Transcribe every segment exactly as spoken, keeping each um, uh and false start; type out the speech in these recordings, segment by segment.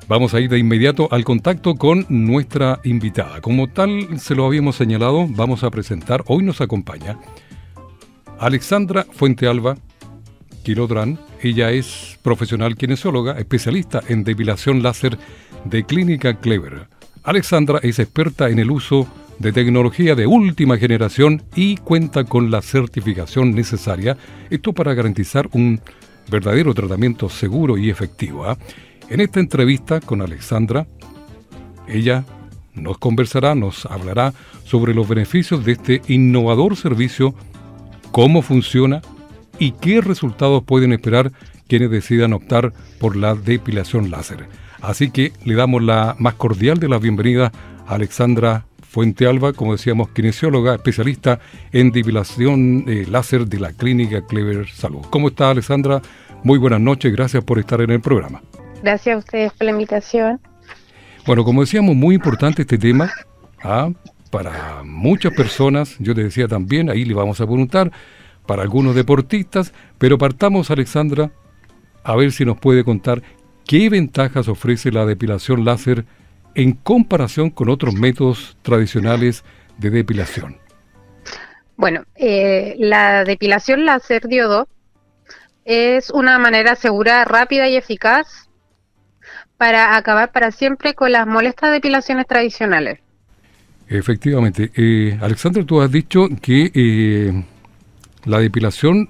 Vamos a ir de inmediato al contacto con nuestra invitada. Como tal se lo habíamos señalado, vamos a presentar, hoy nos acompaña Alexandra Fuentealba Quilodrán. Ella es profesional kinesióloga, especialista en depilación láser de Clínica Clever. Alexandra es experta en el uso de tecnología de última generación y cuenta con la certificación necesaria, esto para garantizar un verdadero tratamiento seguro y efectivo, ¿eh? En esta entrevista con Alexandra, ella nos conversará, nos hablará sobre los beneficios de este innovador servicio, cómo funciona y qué resultados pueden esperar quienes decidan optar por la depilación láser. Así que le damos la más cordial de las bienvenidas a Alexandra Fuentealba, como decíamos, kinesióloga, especialista en depilación eh, láser de la Clínica Clever Salud. ¿Cómo está, Alexandra? Muy buenas noches, gracias por estar en el programa. Gracias a ustedes por la invitación. Bueno, como decíamos, muy importante este tema, ¿ah? Para muchas personas, yo te decía también, ahí le vamos a preguntar, para algunos deportistas, pero partamos, Alexandra, a ver si nos puede contar qué ventajas ofrece la depilación láser en comparación con otros métodos tradicionales de depilación. Bueno, eh, la depilación láser diodo es una manera segura, rápida y eficaz para acabar para siempre con las molestas depilaciones tradicionales. Efectivamente. Eh, Alexandra, tú has dicho que eh, la depilación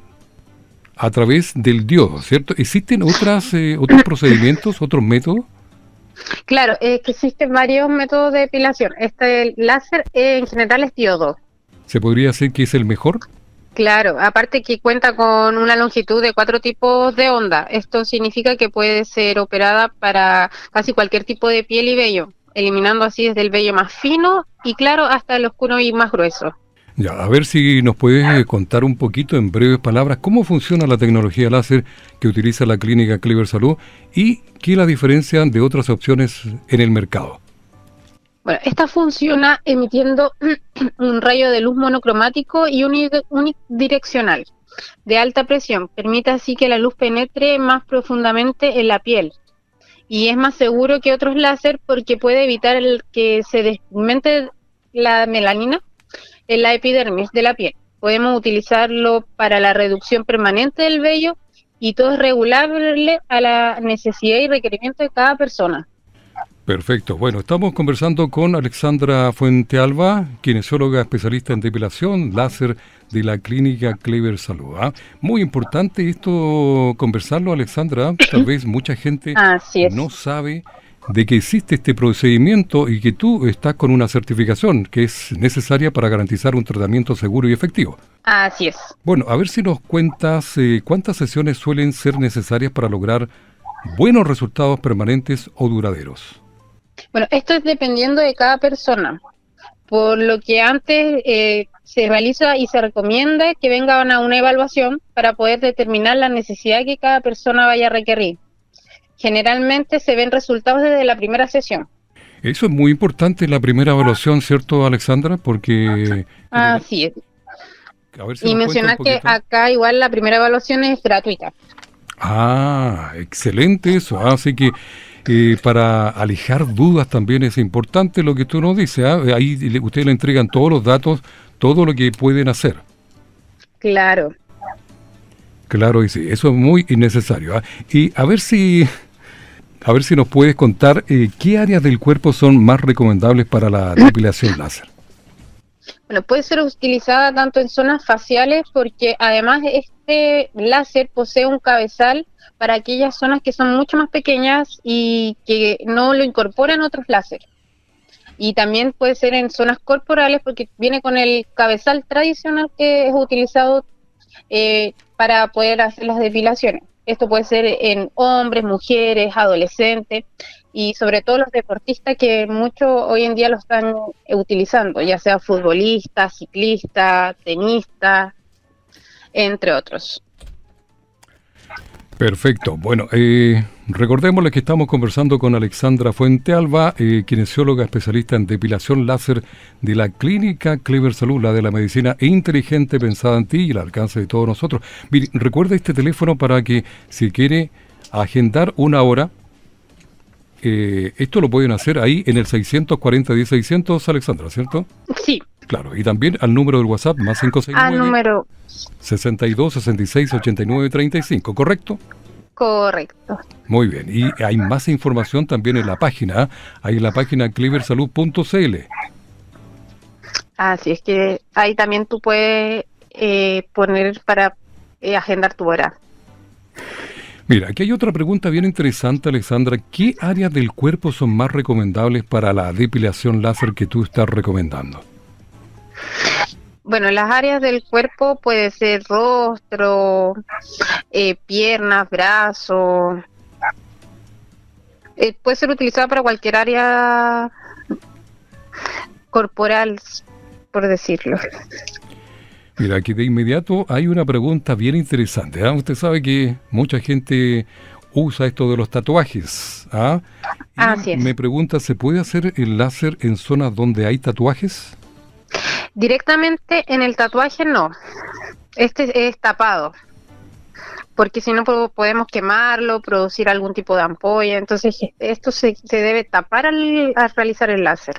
a través del diodo, ¿cierto? ¿Existen otras, eh, otros procedimientos, otros métodos? Claro, es que existen varios métodos de depilación. Este láser eh, en general es diodo. ¿Se podría decir que es el mejor? Claro, aparte que cuenta con una longitud de cuatro tipos de onda. Esto significa que puede ser operada para casi cualquier tipo de piel y vello, eliminando así desde el vello más fino y claro hasta el oscuro y más grueso. Ya, a ver si nos puedes contar un poquito en breves palabras cómo funciona la tecnología láser que utiliza la Clínica Clever Salud y qué es la diferencia de otras opciones en el mercado. Bueno, esta funciona emitiendo un rayo de luz monocromático y unidireccional de alta presión. Permite así que la luz penetre más profundamente en la piel. Y es más seguro que otros láser porque puede evitar el que se despigmente la melanina en la epidermis de la piel. Podemos utilizarlo para la reducción permanente del vello y todo es regulable a la necesidad y requerimiento de cada persona. Perfecto. Bueno, estamos conversando con Alexandra Fuentealba, kinesióloga especialista en depilación láser de la Clínica Clever Salud. ¿Ah? Muy importante esto conversarlo, Alexandra. Tal vez mucha gente no sabe de que existe este procedimiento y que tú estás con una certificación que es necesaria para garantizar un tratamiento seguro y efectivo. Así es. Bueno, a ver si nos cuentas eh, cuántas sesiones suelen ser necesarias para lograr buenos resultados permanentes o duraderos. Bueno, esto es dependiendo de cada persona, por lo que antes eh, se realiza y se recomienda que vengan a una evaluación para poder determinar la necesidad que cada persona vaya a requerir. Generalmente se ven resultados desde la primera sesión. Eso es muy importante, la primera evaluación, ¿cierto, Alexandra? Porque... Así es. A ver si y mencionar que acá igual la primera evaluación es gratuita. Ah, excelente eso. Así que eh, para alejar dudas también es importante lo que tú nos dices. ¿eh? Ahí le, ustedes le entregan todos los datos, todo lo que pueden hacer. Claro. Claro, y sí, eso es muy necesario. ¿eh? Y a ver si... A ver si nos puedes contar eh, qué áreas del cuerpo son más recomendables para la depilación láser. Bueno, puede ser utilizada tanto en zonas faciales porque además este láser posee un cabezal para aquellas zonas que son mucho más pequeñas y que no lo incorporan otros láseres. Y también puede ser en zonas corporales porque viene con el cabezal tradicional que es utilizado eh, para poder hacer las depilaciones. Esto puede ser en hombres, mujeres, adolescentes y sobre todo los deportistas que muchos hoy en día lo están utilizando, ya sea futbolistas, ciclistas, tenistas, entre otros. Perfecto. Bueno, eh, recordémosle que estamos conversando con Alexandra Fuentealba, eh, kinesióloga especialista en depilación láser de la Clínica Clever Salud, la de la medicina inteligente pensada en ti y al alcance de todos nosotros. Mire, recuerda este teléfono para que si quiere agendar una hora eh, esto lo pueden hacer ahí en el seiscientos cuarenta diez seiscientos, Alexandra, ¿cierto? Sí. Claro, y también al número del WhatsApp, más cinco seis nueve. Al número... sesenta y dos, sesenta y seis, ochenta y nueve, treinta y cinco, ¿correcto? Correcto. Muy bien, y hay más información también en la página, ahí en la página clever salud punto c l. Así es que ahí también tú puedes eh, poner para eh, agendar tu hora. Mira, aquí hay otra pregunta bien interesante, Alexandra. ¿Qué áreas del cuerpo son más recomendables para la depilación láser que tú estás recomendando? Bueno, las áreas del cuerpo puede ser rostro, eh, piernas, brazos. Eh, puede ser utilizado para cualquier área corporal, por decirlo. Mira, aquí de inmediato hay una pregunta bien interesante. ¿eh? Usted sabe que mucha gente usa esto de los tatuajes. ¿ah? Y Así es. me pregunta, ¿se puede hacer el láser en zonas donde hay tatuajes? Directamente en el tatuaje no. Este es tapado. Porque si no po- podemos quemarlo, producir algún tipo de ampolla. Entonces esto se, se debe tapar al, al realizar el láser.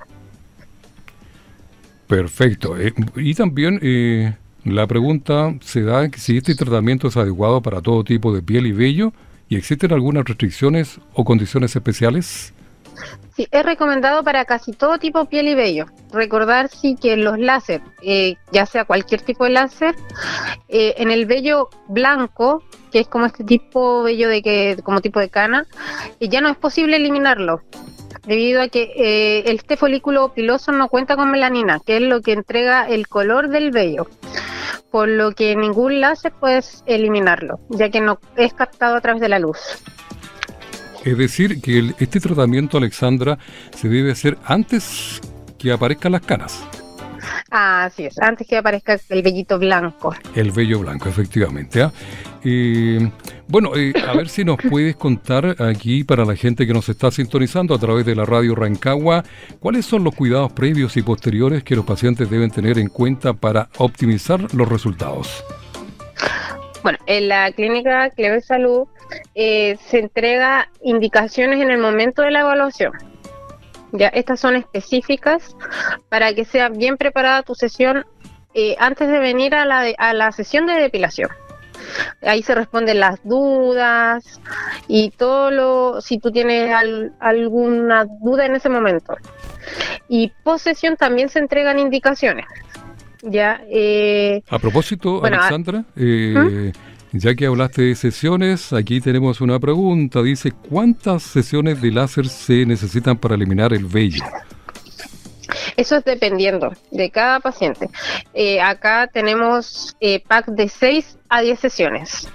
Perfecto. Eh, y también eh, la pregunta se da que si este tratamiento es adecuado para todo tipo de piel y vello y existen algunas restricciones o condiciones especiales. Sí, es recomendado para casi todo tipo de piel y vello. Recordar sí que los láser, eh, ya sea cualquier tipo de láser, eh, en el vello blanco, que es como este tipo de vello de que, como tipo de cana, eh, ya no es posible eliminarlo, debido a que eh, este folículo piloso no cuenta con melanina, que es lo que entrega el color del vello, por lo que ningún láser puedes eliminarlo, ya que no es captado a través de la luz. Es decir, que el- este tratamiento, Alexandra, se debe hacer antes que aparezcan las canas. Así es, antes que aparezca el vellito blanco. El vello blanco, efectivamente. ¿ah? Eh, bueno, eh, a ver si nos puedes contar aquí para la gente que nos está sintonizando a través de la radio Rancagua, ¿cuáles son los cuidados previos y posteriores que los pacientes deben tener en cuenta para optimizar los resultados? Bueno, en la clínica Clever Salud eh, se entrega indicaciones en el momento de la evaluación. Ya, estas son específicas para que sea bien preparada tu sesión eh, antes de venir a la, de- a la sesión de depilación. Ahí se responden las dudas y todo lo, si tú tienes al- alguna duda en ese momento. Y post sesión también se entregan indicaciones. Ya, eh, A propósito, Bueno, a- Alexandra, eh, ya que hablaste de sesiones, aquí tenemos una pregunta. Dice, ¿cuántas sesiones de láser se necesitan para eliminar el vello? Eso es dependiendo de cada paciente. Eh, acá tenemos eh, pack de seis a diez sesiones.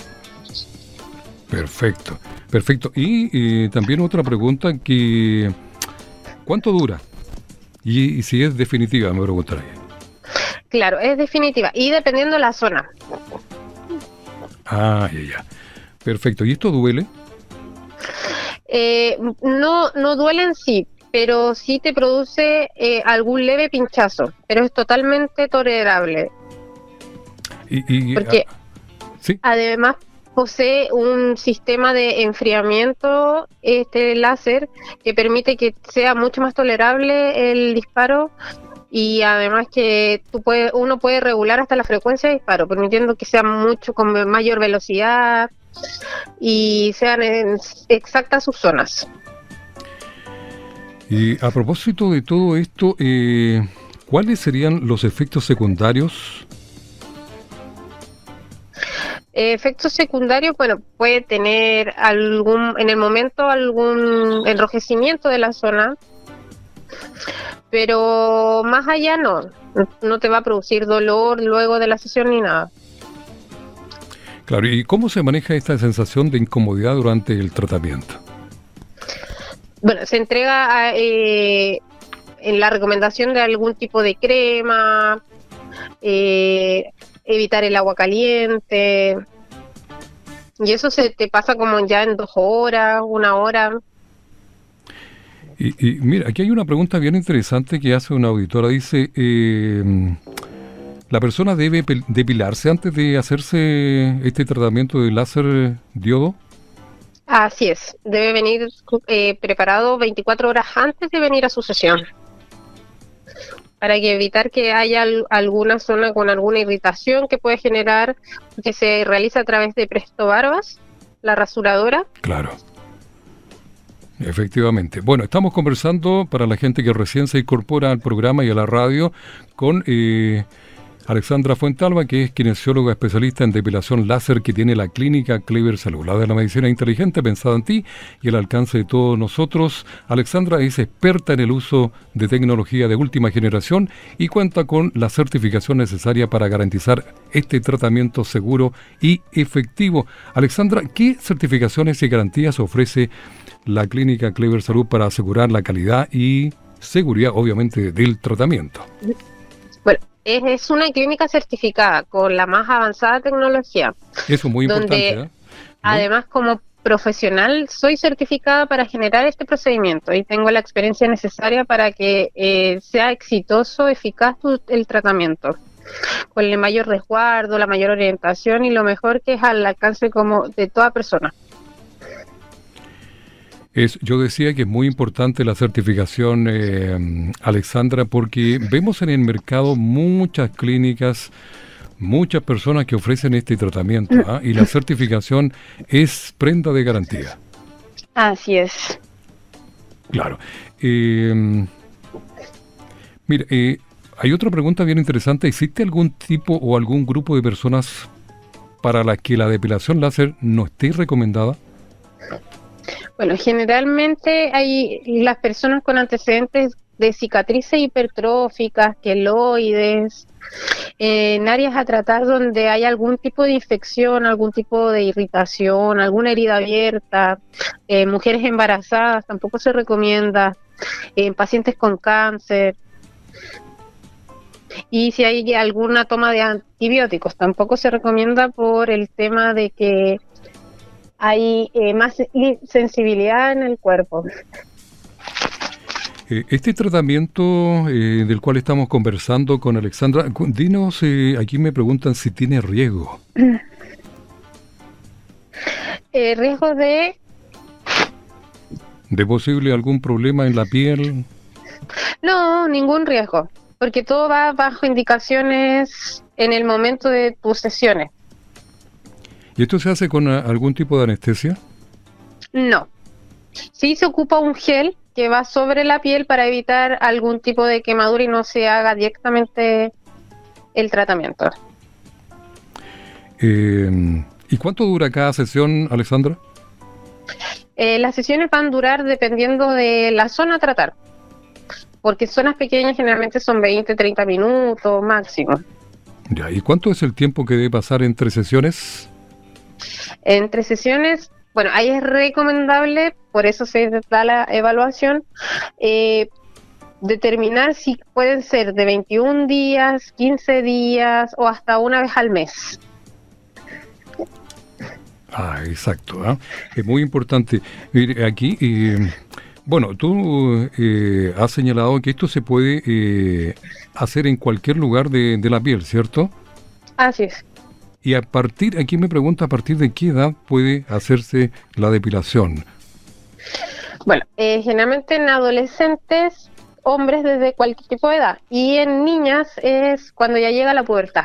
Perfecto, perfecto. Y eh, también otra pregunta que, ¿cuánto dura? Y, y si es definitiva, me preguntaría. Claro, es definitiva y dependiendo de la zona. Ah, ya, ya. Perfecto. ¿Y esto duele? Eh, no, no duele en sí, pero sí te produce eh, algún leve pinchazo, pero es totalmente tolerable. Y, y, Porque ah, sí, además posee un sistema de enfriamiento, este láser, que permite que sea mucho más tolerable el disparo y además que tú puedes, uno puede regular hasta la frecuencia de disparo, permitiendo que sea mucho con mayor velocidad y sean en exactas sus zonas. y a propósito de todo esto, eh, ¿cuáles serían los efectos secundarios? Eh, efectos secundarios, bueno, puede tener algún, en el momento algún enrojecimiento de la zona, pero más allá no, no te va a producir dolor luego de la sesión ni nada. Claro, ¿y cómo se maneja esta sensación de incomodidad durante el tratamiento? Bueno, se entrega a, eh, en la recomendación de algún tipo de crema, eh, evitar el agua caliente, y eso se te pasa como ya en dos horas, una hora. Y, y mira, aquí hay una pregunta bien interesante que hace una auditora. Dice, eh, ¿la persona debe pel- depilarse antes de hacerse este tratamiento de láser diodo? Así es, debe venir eh, preparado veinticuatro horas antes de venir a su sesión, para que evitar que haya al- alguna zona con alguna irritación que puede generar, que se realiza a través de Presto Barbas, la rasuradora. Claro. Efectivamente. Bueno, estamos conversando para la gente que recién se incorpora al programa y a la radio con eh, Alexandra Fuentealba, que es kinesióloga especialista en depilación láser que tiene la clínica Clever Salud, la de la medicina inteligente pensada en ti y el alcance de todos nosotros. Alexandra es experta en el uso de tecnología de última generación y cuenta con la certificación necesaria para garantizar este tratamiento seguro y efectivo. Alexandra, ¿qué certificaciones y garantías ofrece la clínica Clever Salud para asegurar la calidad y seguridad, obviamente, del tratamiento? Bueno, es, es una clínica certificada con la más avanzada tecnología, Eso es muy donde importante, ¿eh? Muy- además como profesional soy certificada para generar este procedimiento y tengo la experiencia necesaria para que eh, sea exitoso, eficaz tu- el tratamiento, con el mayor resguardo, la mayor orientación y lo mejor que es al alcance como de toda persona. Es, yo decía que es muy importante la certificación, eh, Alexandra, porque vemos en el mercado muchas clínicas, muchas personas que ofrecen este tratamiento, ¿ah? Y la certificación es prenda de garantía. Así es. Claro. Eh, mira, eh, hay otra pregunta bien interesante. ¿Existe algún tipo o algún grupo de personas para las que la depilación láser no esté recomendada? Bueno, generalmente hay las personas con antecedentes de cicatrices hipertróficas, queloides, eh, en áreas a tratar donde hay algún tipo de infección, algún tipo de irritación, alguna herida abierta, eh, mujeres embarazadas tampoco se recomienda, en pacientes con cáncer, y si hay alguna toma de antibióticos tampoco se recomienda por el tema de que hay eh, más sensibilidad en el cuerpo. Eh, Este tratamiento eh, del cual estamos conversando con Alexandra, cu- dinos, eh, aquí me preguntan si tiene riesgo. Eh, riesgo de, ¿De posible algún problema en la piel? no, ningún riesgo, porque todo va bajo indicaciones en el momento de tus sesiones. ¿Y esto se hace con ah, algún tipo de anestesia? No. Sí se ocupa un gel que va sobre la piel para evitar algún tipo de quemadura y no se haga directamente el tratamiento. Eh, ¿y cuánto dura cada sesión, Alexandra? Eh, las sesiones van a durar dependiendo de la zona a tratar, porque zonas pequeñas generalmente son veinte, treinta minutos máximo. Ya, ¿y cuánto es el tiempo que debe pasar entre sesiones? Entre sesiones, bueno, ahí es recomendable, por eso se da la evaluación, eh, determinar si pueden ser de veintiún días, quince días o hasta una vez al mes. Ah, exacto, ¿ah? Es muy importante. Mire, aquí, eh, bueno, tú eh, has señalado que esto se puede eh, hacer en cualquier lugar de, de la piel, ¿cierto? Así es. Y a partir, aquí me pregunta a partir de qué edad puede hacerse la depilación. Bueno, eh, generalmente en adolescentes, hombres desde cualquier tipo de edad, y en niñas es cuando ya llega la pubertad.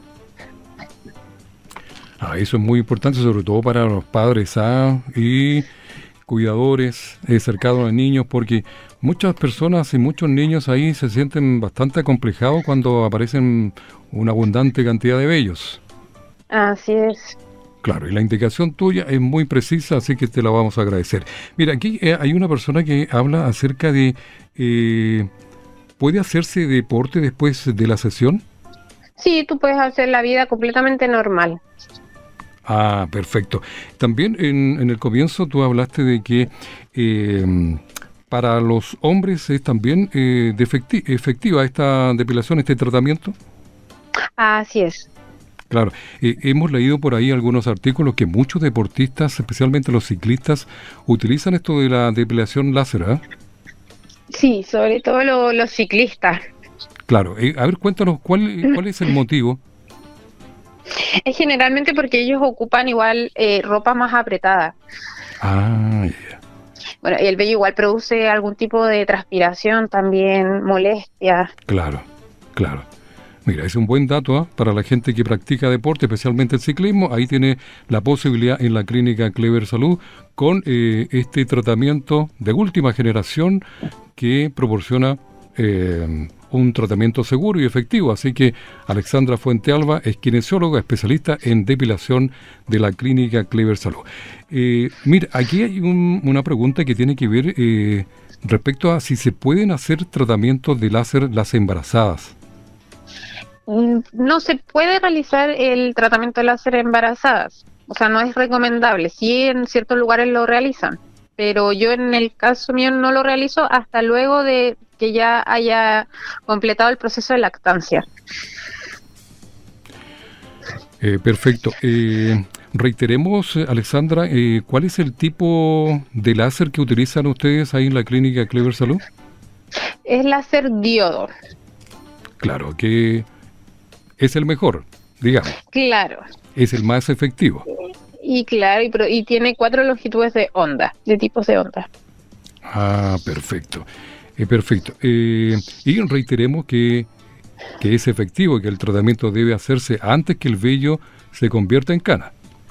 Ah, eso es muy importante, sobre todo para los padres ¿ah? y cuidadores eh, cercanos a niños, porque muchas personas y muchos niños ahí se sienten bastante acomplejados cuando aparecen una abundante cantidad de vellos. Así es. Claro, y la indicación tuya es muy precisa, así que te la vamos a agradecer. Mira, aquí eh, hay una persona que habla acerca de... Eh, ¿puede hacerse deporte después de la sesión? Sí, tú puedes hacer la vida completamente normal. Ah, perfecto. También en, en el comienzo tú hablaste de que eh, para los hombres es también eh, de efecti- efectiva esta depilación, este tratamiento. Así es. Claro, eh, hemos leído por ahí algunos artículos que muchos deportistas, especialmente los ciclistas, utilizan esto de la depilación láser, ¿eh? Sí, sobre todo lo- los ciclistas. Claro, eh, a ver, cuéntanos, ¿cuál, cuál es el motivo? Es generalmente porque ellos ocupan igual eh, ropa más apretada. Ah, ya. Bueno, y el vello igual produce algún tipo de transpiración también, molestia. Claro, claro. Mira, es un buen dato ¿eh? para la gente que practica deporte, especialmente el ciclismo. Ahí tiene la posibilidad en la clínica Clever Salud con eh, este tratamiento de última generación que proporciona eh, un tratamiento seguro y efectivo. Así que Alexandra Fuentealba es kinesióloga especialista en depilación de la clínica Clever Salud. Eh, mira, aquí hay un, una pregunta que tiene que ver eh, respecto a si se pueden hacer tratamientos de láser las embarazadas. No se puede realizar el tratamiento de láser embarazadas, o sea, no es recomendable. Sí, en ciertos lugares lo realizan, pero yo en el caso mío no lo realizo hasta luego de que ya haya completado el proceso de lactancia. Eh, perfecto. Eh, reiteremos, Alexandra, eh, ¿cuál es el tipo de láser que utilizan ustedes ahí en la clínica Clever Salud? Es láser diodo. Claro, que es el mejor, digamos. Claro. Es el más efectivo. Y claro, y, pro, y tiene cuatro longitudes de onda, de tipos de onda. Ah, perfecto. Eh, perfecto. Eh, y reiteremos que, que es efectivo, que el tratamiento debe hacerse antes que el vello se convierta en cana.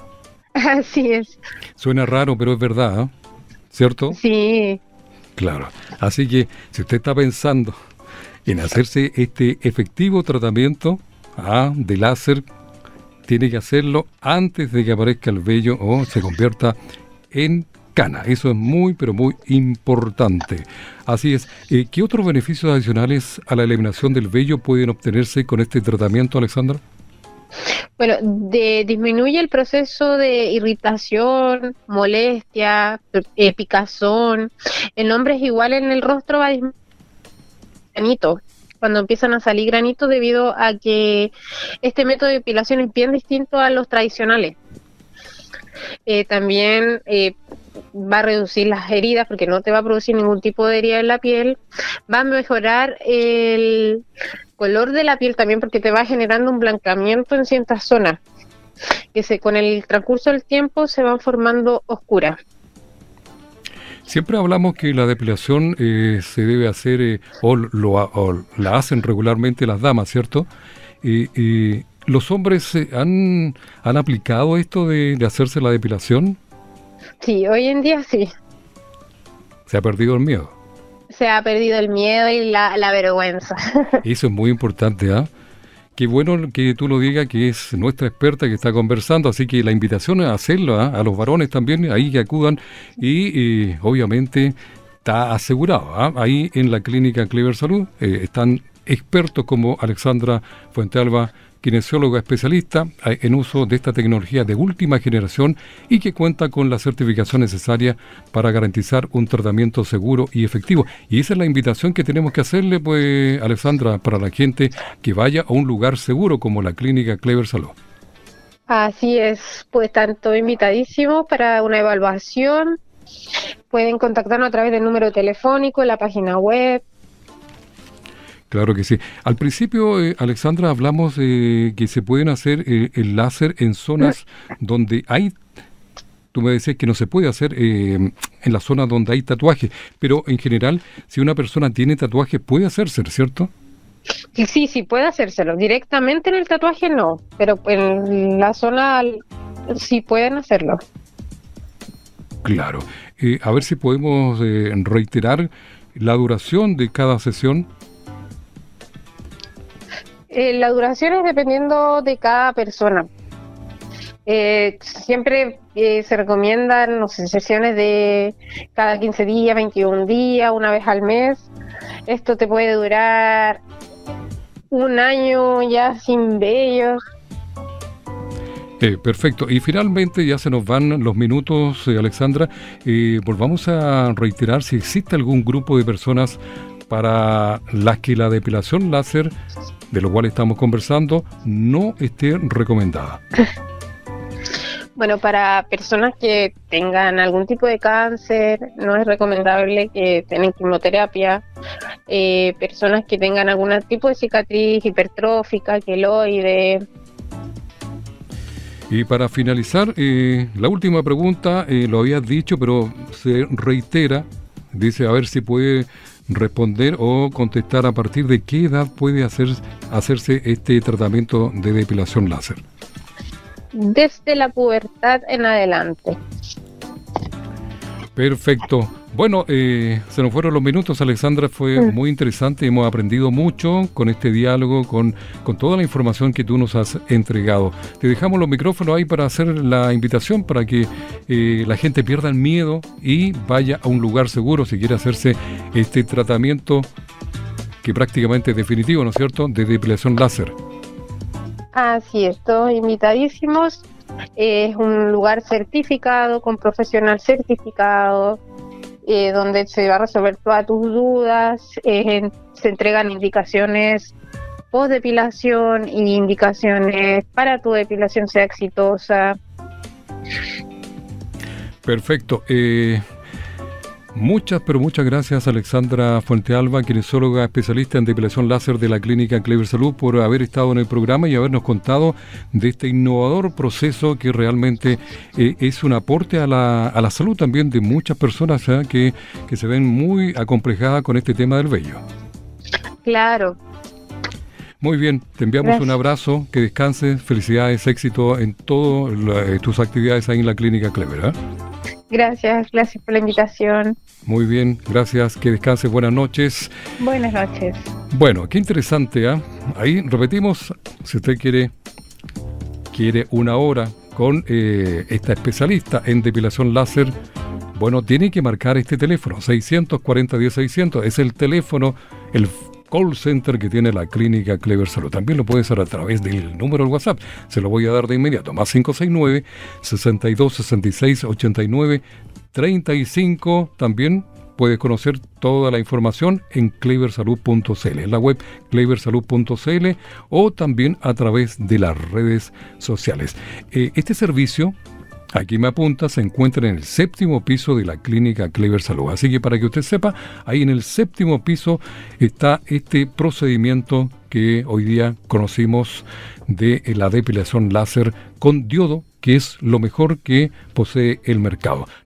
Así es. Suena raro, pero es verdad, ¿eh? ¿Cierto? Sí. Claro. Así que si usted está pensando en hacerse este efectivo tratamiento ah, de láser, tiene que hacerlo antes de que aparezca el vello o se convierta en cana. Eso es muy, pero muy importante. Así es. Eh, ¿Qué otros beneficios adicionales a la eliminación del vello pueden obtenerse con este tratamiento, Alexandra? Bueno, de, disminuye el proceso de irritación, molestia, eh, picazón. En hombres igual en el rostro va a disminuir granito, cuando empiezan a salir granitos debido a que este método de depilación es bien distinto a los tradicionales. Eh, también eh, va a reducir las heridas porque no te va a producir ningún tipo de herida en la piel. Va a mejorar el color de la piel también porque te va generando un blancamiento en ciertas zonas que se, con el transcurso del tiempo se van formando oscuras. Siempre hablamos que la depilación eh, se debe hacer, eh, o, lo, o la hacen regularmente las damas, ¿cierto? Eh, eh, ¿Los hombres eh, han, han aplicado esto de, de hacerse la depilación? Sí, hoy en día sí. ¿Se ha perdido el miedo? Se ha perdido el miedo y la, la vergüenza. Eso es muy importante, ¿ah? ¿eh? Qué bueno que tú lo digas, que es nuestra experta que está conversando, así que la invitación es a hacerlo, ¿eh? A los varones también, ahí que acudan y eh, obviamente está asegurado, ¿eh? Ahí en la clínica Clever Salud eh, están expertos como Alexandra Fuentealba, kinesióloga especialista en uso de esta tecnología de última generación y que cuenta con la certificación necesaria para garantizar un tratamiento seguro y efectivo. Y esa es la invitación que tenemos que hacerle, pues, Alexandra, para la gente que vaya a un lugar seguro como la clínica Clever Salud. Así es, pues están todos invitadísimos para una evaluación. Pueden contactarnos a través del número telefónico, la página web. Claro que sí. Al principio, eh, Alexandra, hablamos de eh, que se pueden hacer eh, el láser en zonas donde hay, tú me decías que no se puede hacer eh, en la zona donde hay tatuaje, pero en general, si una persona tiene tatuaje, puede hacerse, ¿cierto? Sí, sí, puede hacérselo. Directamente en el tatuaje no, pero en la zona sí pueden hacerlo. Claro. Eh, a ver si podemos eh, reiterar la duración de cada sesión. Eh, la duración es dependiendo de cada persona. Eh, siempre eh, se recomiendan, no sé, sesiones de cada quince días, veintiún días, una vez al mes. Esto te puede durar un año ya sin vellos. Eh, perfecto. Y finalmente ya se nos van los minutos, eh, Alexandra. Eh, volvamos a reiterar si existe algún grupo de personas para las que la depilación láser, de lo cual estamos conversando, no esté recomendada. Bueno, para personas que tengan algún tipo de cáncer, no es recomendable que tengan quimioterapia. Eh, personas que tengan algún tipo de cicatriz hipertrófica, queloide. Y para finalizar, eh, la última pregunta, eh, lo habías dicho, pero se reitera, dice a ver si puede responder o contestar a partir de qué edad puede hacer, hacerse este tratamiento de depilación láser. Desde la pubertad en adelante. Perfecto. Bueno, eh, se nos fueron los minutos, Alexandra, fue mm. muy interesante, hemos aprendido mucho con este diálogo, con, con toda la información que tú nos has entregado. Te dejamos los micrófonos ahí para hacer la invitación para que eh, la gente pierda el miedo y vaya a un lugar seguro si quiere hacerse este tratamiento que prácticamente es definitivo, ¿no es cierto?, de depilación láser. Así es, todos invitadísimos. Es un lugar certificado, con profesional certificado, eh, donde se va a resolver todas tus dudas. Eh, se entregan indicaciones post depilación y indicaciones para tu depilación sea exitosa. Perfecto. Eh, muchas, pero muchas gracias, Alexandra Fuentealba, kinesióloga especialista en depilación láser de la clínica Clever Salud, por haber estado en el programa y habernos contado de este innovador proceso que realmente eh, es un aporte a la, a la salud también de muchas personas, ¿eh? que, que se ven muy acomplejadas con este tema del vello. Claro. Muy bien, te enviamos gracias. Un abrazo, que descanses, felicidades, éxito en todas tus actividades ahí en la clínica Clever, ¿eh? Gracias, gracias por la invitación. Muy bien, gracias, que descanse, buenas noches. Buenas noches. Bueno, qué interesante, ¿eh? Ahí repetimos, si usted quiere, quiere una hora con eh, esta especialista en depilación láser, bueno, tiene que marcar este teléfono, seiscientos cuarenta, diez seiscientos, es el teléfono, el call center que tiene la clínica Clever Salud. También lo puede hacer a través del número del WhatsApp. Se lo voy a dar de inmediato. Más cinco seis nueve, sesenta y dos, sesenta y seis, ochenta y nueve, treinta y cinco. También puedes conocer toda la información en clever salud punto c l, en la web clever salud punto c l, o también a través de las redes sociales. Eh, este servicio, aquí me apunta, se encuentra en el séptimo piso de la clínica Clever Salud. Así que para que usted sepa, ahí en el séptimo piso está este procedimiento que hoy día conocimos de la depilación láser con diodo, que es lo mejor que posee el mercado.